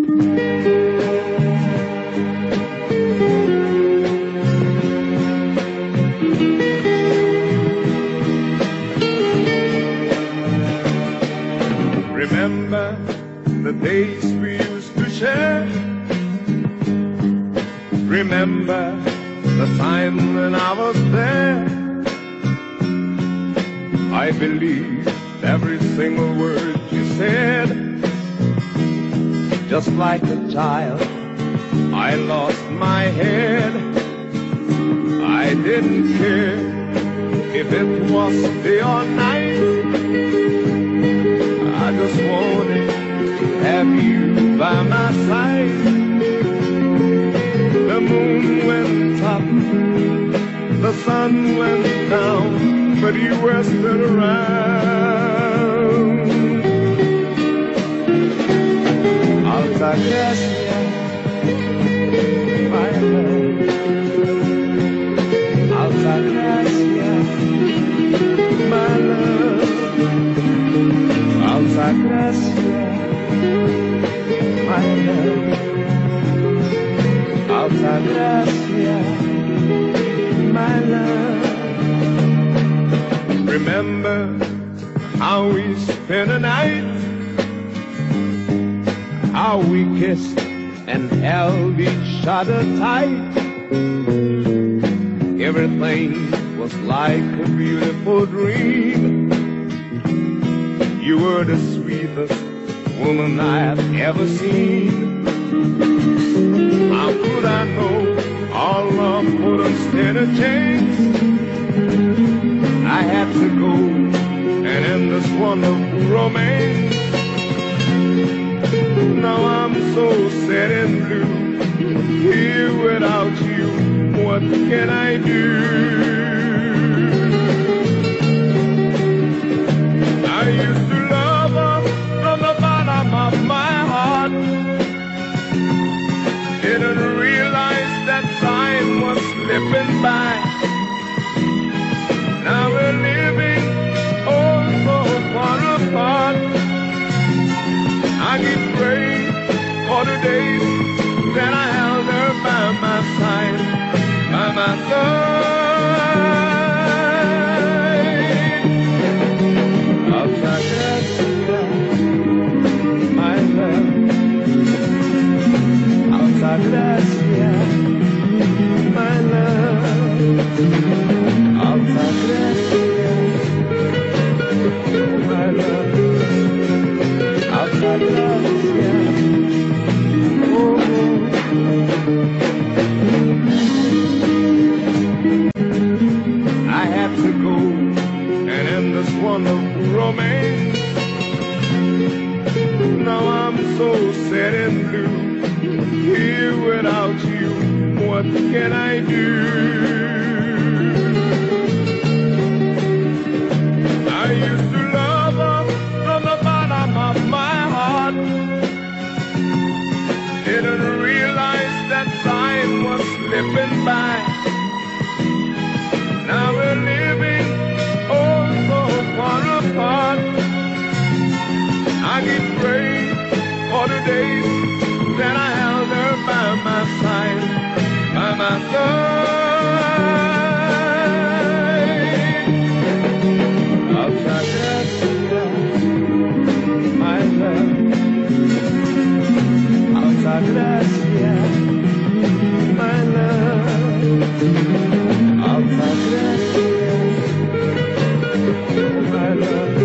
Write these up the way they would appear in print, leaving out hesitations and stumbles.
Remember the days we used to share. Remember the time when I was there. I believed every single word you said. Just like a child, I lost my head. I didn't care if it was day or night. I just wanted to have you by my side. The moon went up, the sun went down, but you were still around. Altagracia, my love. Altagracia, my love. Altagracia, my love. Altagracia, my love. Remember how we spent a night, how we kissed and held each other tight. Everything was like a beautiful dream. You were the sweetest woman I have ever seen. How could I know our love wouldn't stand a chance? I had to go and end this wonderful romance. Now I'm so sad and blue, here without you, what can I do? I used to love her from the bottom of my heart. Didn't realize that time was slipping by. Now we're living oh so far apart. I keep praying for the days that I held her by my side, by my side. Altagracia, my love. Altagracia, my love. Altagracia, my love. Altagracia, oh. I have to go and end this wonderful romance. Now I'm so sad and blue, here without you, what can I do? I used to love her from the bottom of my heart. Didn't realize that time was slipping by. Now we're living oh so far apart. I keep praying for the days that I held her by my side, by my side. Altagracia, my love. Altagracia, my love. Altagracia, my love.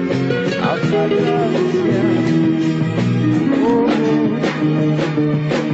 Altagracia, oh.